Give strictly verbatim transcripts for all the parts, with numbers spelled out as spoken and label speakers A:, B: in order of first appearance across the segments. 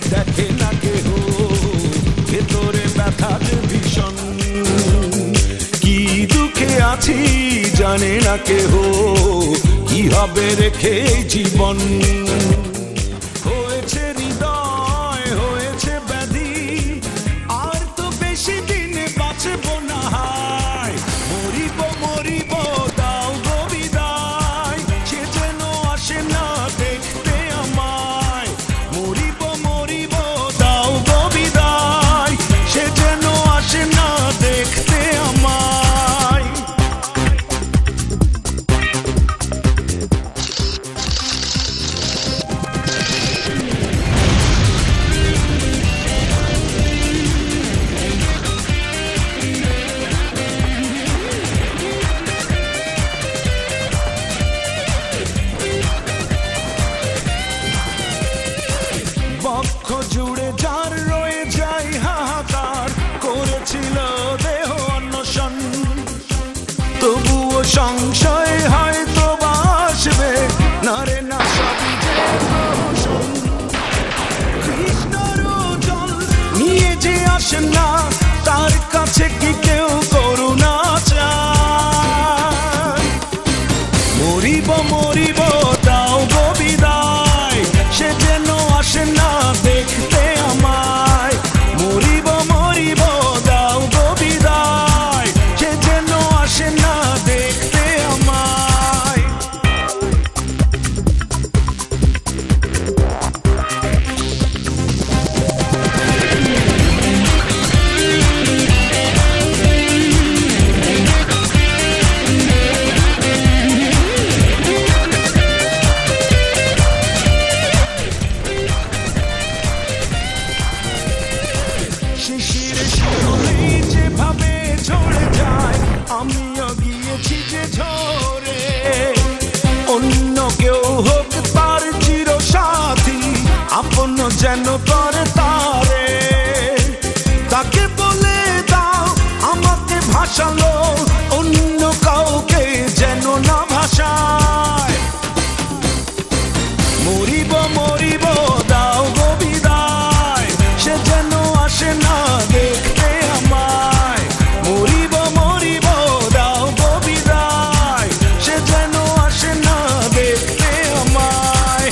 A: দেখে না কেহ ভেতরে ব্যথা যে ভীষণ কি দুঃখে আছি জানে না কেহ কি হবে রেখে জীবন হয়েছে হৃদয় হয়েছে ব্যাধি আর তো বেশি দিন বাঁচব না হায় মরিব মরিব দাও গো বিদায় সে যেন আসে না দেখতে আমায় মরিব মরিব দাও গো বিদায় সে যেন আসে না দেখতে আমায় বক্ষ জুড়ে যার রয়ে যায় হাহাকার করেছিল দেহ অন্বেষণ তবুও সংশয় হয়তো বাসবে না রে না সবই যে প্রহসন কৃষ্ণর জল নিয়ে যে আসেন না তার কাছে কি কেউ করুণা চায় মরিব মরিব দাও গো বিদায় সে যেন আসে না দেখতে আমায় মরিব মরিব দাও গো বিদায় সে যেন আসে না দেখতে আমায় শিশির শিরোলেই যেভাবে ঝরে যায় আমিও গিয়েছি যে ঝরে অন্য কেউ হোক তার চির সাথী আপন যেন করে তারে তাকে বলে দাও আমাকে ভাসালো অন্য কাউকে যেন না ভাসায় মরিব মরিব দাও গো বিদায় সে যেন আসে না দেখতে আমায় মরিব মরিব দাও গো বিদায় সে যেন আসে না দেখতে আমায়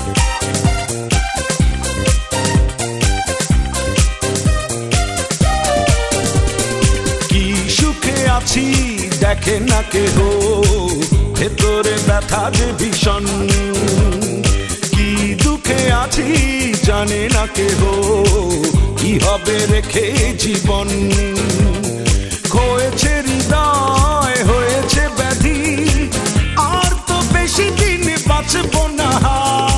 A: কি সুখে আছি দেখে না কেহ ভেতরে ব্যথা যে ভীষণ কি দুঃখে আছি জানে না কেহ কি হবে রেখে জীবন হয়েছে হৃদয় হয়েছে ব্যাধি আর তো বেশি দিন বাঁচব না